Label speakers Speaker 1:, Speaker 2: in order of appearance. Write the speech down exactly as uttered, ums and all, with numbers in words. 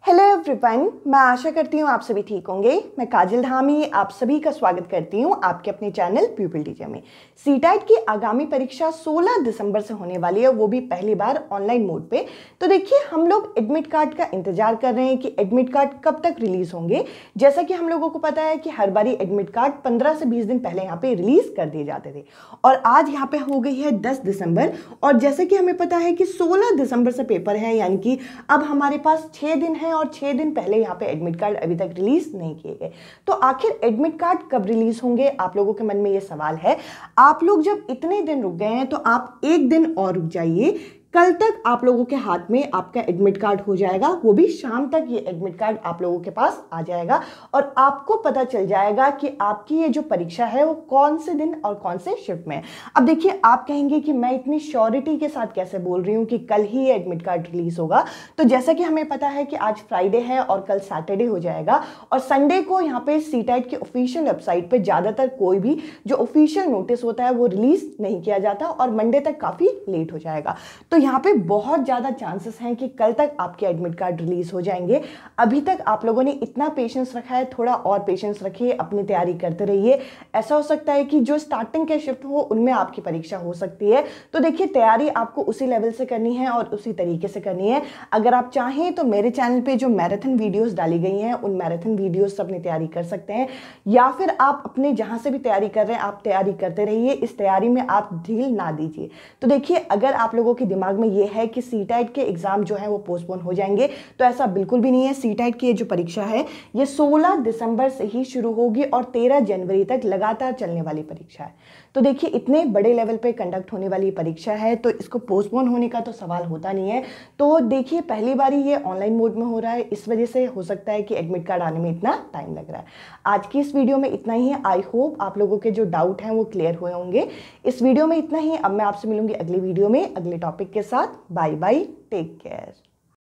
Speaker 1: Hello everyone, मैं आशा करती हूँ आप सभी ठीक होंगे। मैं काजल धामी आप सभी का स्वागत करती हूँ आपके अपने चैनल प्यूपिल टीचर में। सीटेट की आगामी परीक्षा सोलह दिसंबर से होने वाली है, वो भी पहली बार ऑनलाइन मोड पे। तो देखिए, हम लोग एडमिट कार्ड का इंतजार कर रहे हैं कि एडमिट कार्ड कब तक रिलीज होंगे। जैसा कि हम लोगों को पता है कि हर बारी एडमिट कार्ड पंद्रह से बीस दिन पहले यहाँ पे रिलीज कर दिए जाते थे और आज यहाँ पे हो गई है दस दिसंबर। और जैसे कि हमें पता है कि सोलह दिसंबर से पेपर है, यानी कि अब हमारे पास छः दिन है और छः दिन पहले यहाँ पे एडमिट कार्ड अभी तक रिलीज नहीं किए गए। तो आखिर एडमिट कार्ड कब रिलीज होंगे, आप लोगों के मन में ये सवाल है। आप लोग जब इतने दिन रुक गए हैं तो आप एक दिन और रुक जाइए। कल तक आप लोगों के हाथ में आपका एडमिट कार्ड हो जाएगा, वो भी शाम तक ये एडमिट कार्ड आप लोगों के पास आ जाएगा और आपको पता चल जाएगा कि आपकी ये जो परीक्षा है वो कौन से दिन और कौन से शिफ्ट में है। अब देखिए, आप कहेंगे कि मैं इतनी श्योरिटी के साथ कैसे बोल रही हूँ कि कल ही ये एडमिट कार्ड रिलीज होगा। तो जैसा कि हमें पता है कि आज फ्राइडे है और कल सैटरडे हो जाएगा और संडे को यहाँ पे सीटेट की ऑफिशियल वेबसाइट पे ज़्यादातर कोई भी जो ऑफिशियल नोटिस होता है वो रिलीज नहीं किया जाता और मंडे तक काफ़ी लेट हो जाएगा। तो यहाँ पे बहुत ज़्यादा चांसेस हैं कि कल तक आपके एडमिट कार्ड रिलीज हो जाएंगे। अभी तक आप लोगों ने इतना पेशेंस रखा है, थोड़ा और पेशेंस रखिए, अपनी तैयारी करते रहिए। ऐसा हो सकता है कि जो स्टार्टिंग के शिफ्ट हो उनमें आपकी परीक्षा हो सकती है। तो देखिए, तैयारी आपको उसी लेवल से करनी है और उसी तरीके से करनी है। अगर आप चाहें तो मेरे चैनल पर जो मैराथन वीडियोज़ डाली गई हैं उन मैराथन वीडियोज़ से अपनी तैयारी कर सकते हैं, या फिर आप अपने जहाँ से भी तैयारी कर रहे हैं आप तैयारी करते रहिए। इस तैयारी में आप ढील ना दीजिए। तो देखिए, अगर आप लोगों के दिमाग में ये है कि सीटेट के एग्जाम जो है वो पोस्टपोन हो जाएंगे, तो ऐसा बिल्कुल भी नहीं है। सीटेट की ये जो परीक्षा है ये सोलह दिसंबर से ही शुरू होगी और तेरह जनवरी तक लगातार चलने वाली परीक्षा है। तो देखिए, इतने बड़े लेवल पे कंडक्ट होने वाली परीक्षा है तो इसको पोस्टपोन होने का तो सवाल होता नहीं है। तो देखिए, पहली बारी ये ऑनलाइन मोड में हो रहा है, इस वजह से हो सकता है कि एडमिट कार्ड आने में इतना टाइम लग रहा है। आज की इस वीडियो में इतना ही है। आई होप आप लोगों के जो डाउट हैं वो क्लियर हुए होंगे। इस वीडियो में इतना ही। अब मैं आपसे मिलूंगी अगली वीडियो में अगले टॉपिक के साथ। Bye bye, take care.